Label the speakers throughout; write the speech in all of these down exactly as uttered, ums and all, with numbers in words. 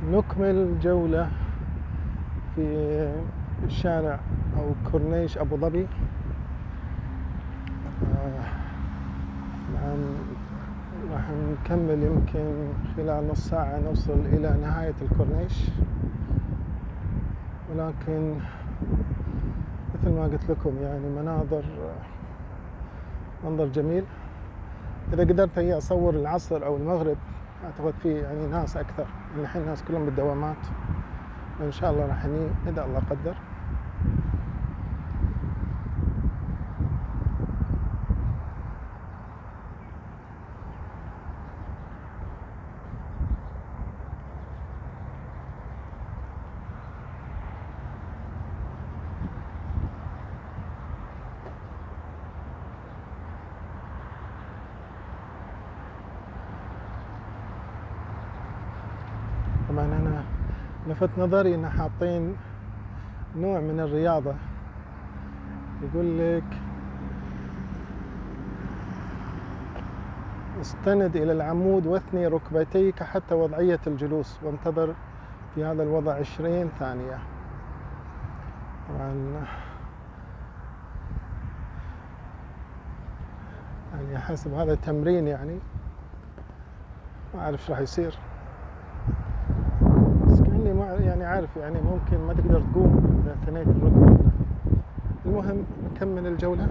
Speaker 1: نكمل جولة في شارع أو كورنيش أبو ظبي. طبعا راح نكمل يمكن خلال نص ساعة نوصل إلى نهاية الكورنيش، ولكن مثل ما قلت لكم يعني مناظر منظر جميل. إذا قدرت هي أصور العصر أو المغرب أعتقد فيه يعني ناس أكثر، الحين الناس كلهم بالدوامات، وإن شاء الله راح نجي إذا الله قدر. طبعا أنا لفت نظري إن حاطين نوع من الرياضة، يقول لك استند إلى العمود واثني ركبتيك حتى وضعية الجلوس وانتظر في هذا الوضع عشرين ثانية. طبعا يعني حسب هذا التمرين يعني ما أعرف إيش راح يصير، بس كأني ما يعني عارف يعني ممكن ما تقدر تقوم إذا ثنيت الركبة. المهم نكمل الجولة.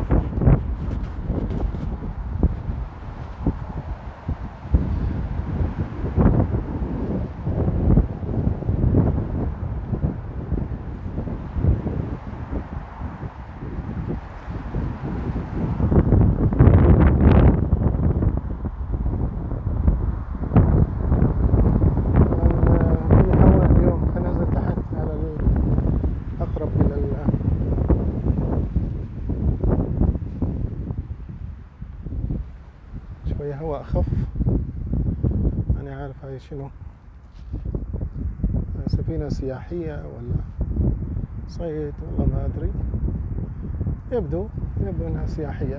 Speaker 1: هواء أخف. أنا عارف هاي شنو، سفينة سياحية ولا صيد والله ما أدري، يبدو يبدو أنها سياحية.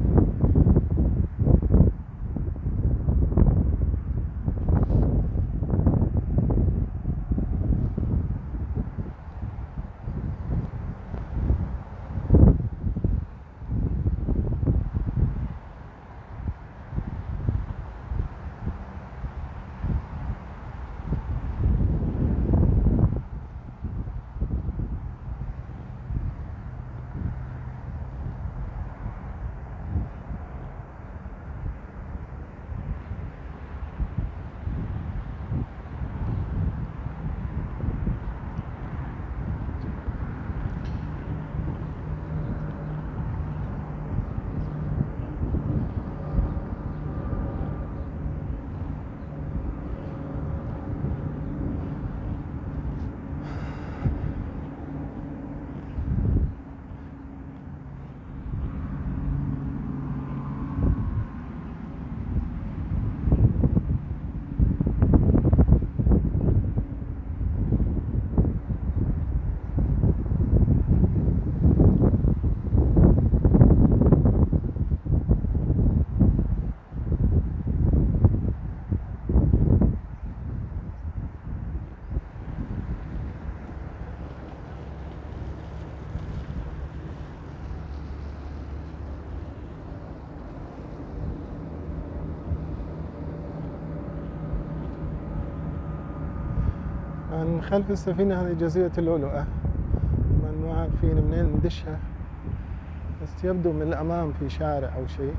Speaker 1: من خلف السفينة هذه جزيرة اللؤلؤة، طبعا ما عارفين منين ندشها، بس يبدو من الأمام في شارع أو شيء.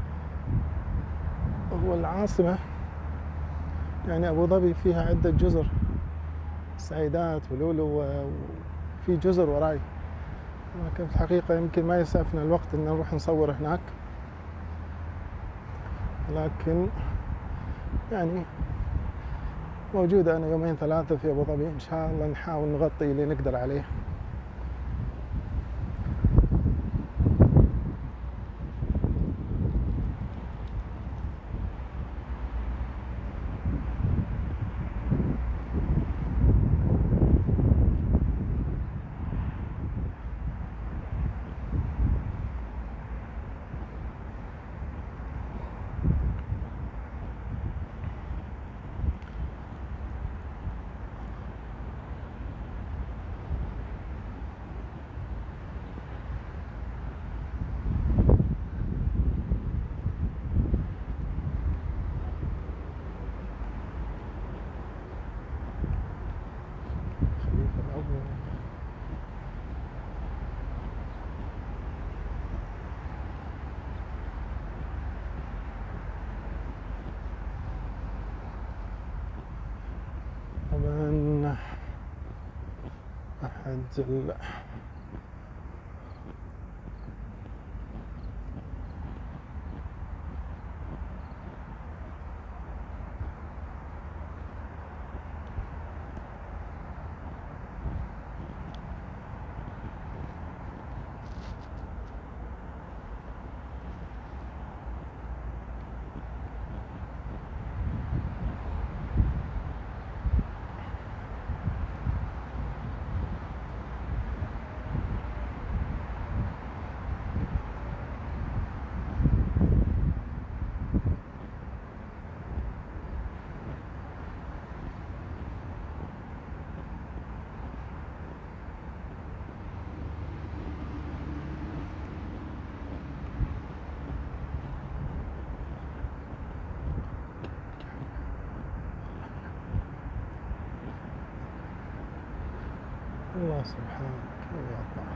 Speaker 1: هو العاصمة يعني أبو ظبي فيها عدة جزر، سعيدات ولولو، وفي جزر وراي، لكن في الحقيقة يمكن ما يسعفنا الوقت إن نروح نصور هناك، لكن يعني موجودة أنا يومين ثلاثة في أبو ظبي، إن شاء الله نحاول نغطي اللي نقدر عليه. أنزل. الله سبحانك يا الله.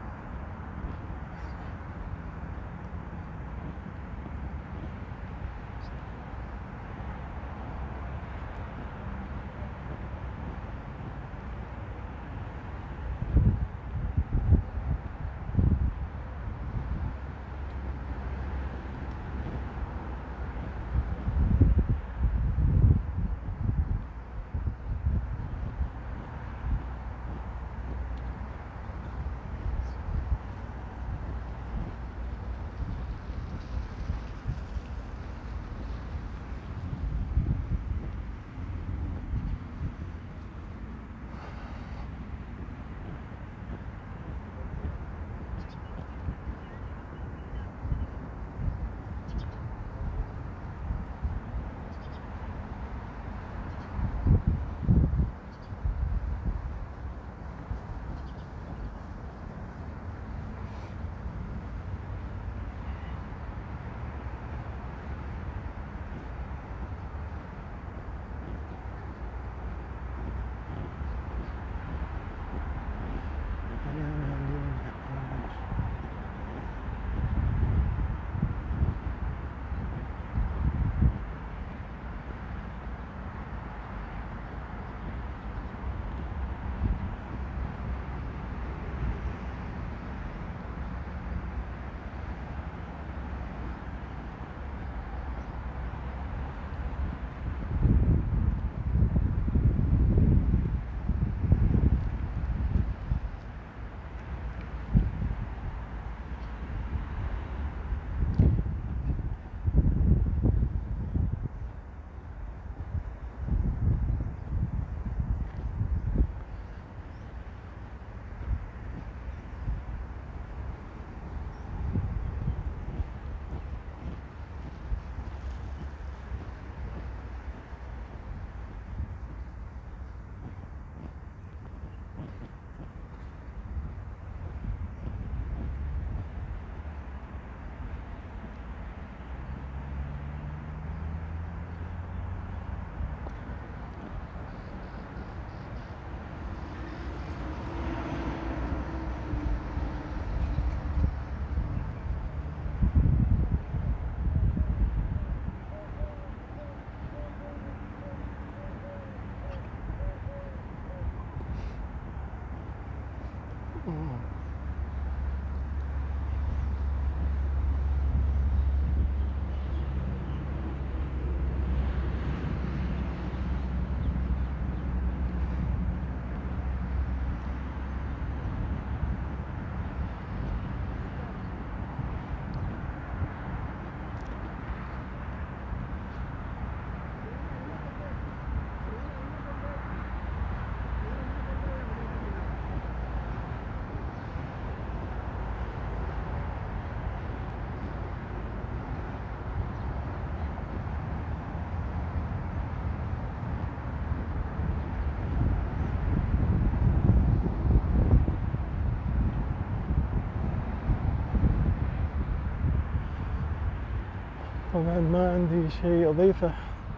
Speaker 1: طبعا ما عندي شيء أضيفه،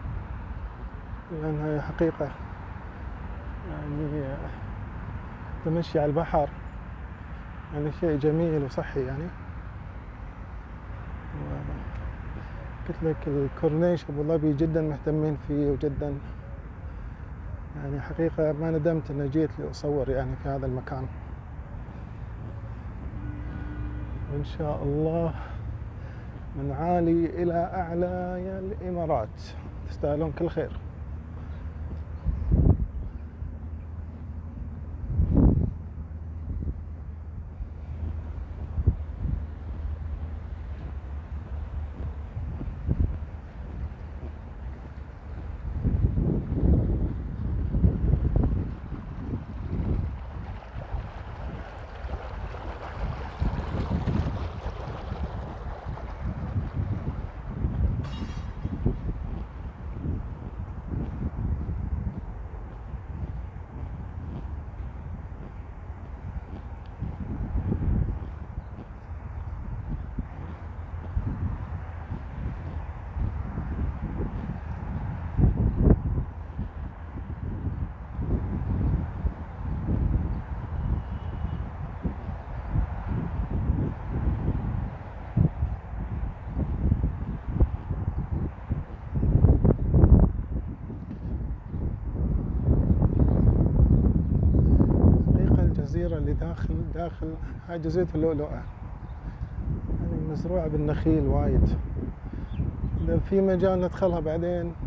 Speaker 1: لأنها حقيقة يعني تمشي على البحر يعني شيء جميل وصحي يعني. قلت لك الكورنيش أبو ظبي جدا مهتمين فيه، وجدا يعني حقيقة ما ندمت أني جيت لأصور يعني في هذا المكان. وإن شاء الله من عالي إلى أعلى يا الإمارات، تستاهلون كل خير. الجزيرة اللي داخل داخل هاي جزيرة اللؤلؤة، يعني مزروعة بالنخيل وايد. إذا في مجال ندخلها بعدين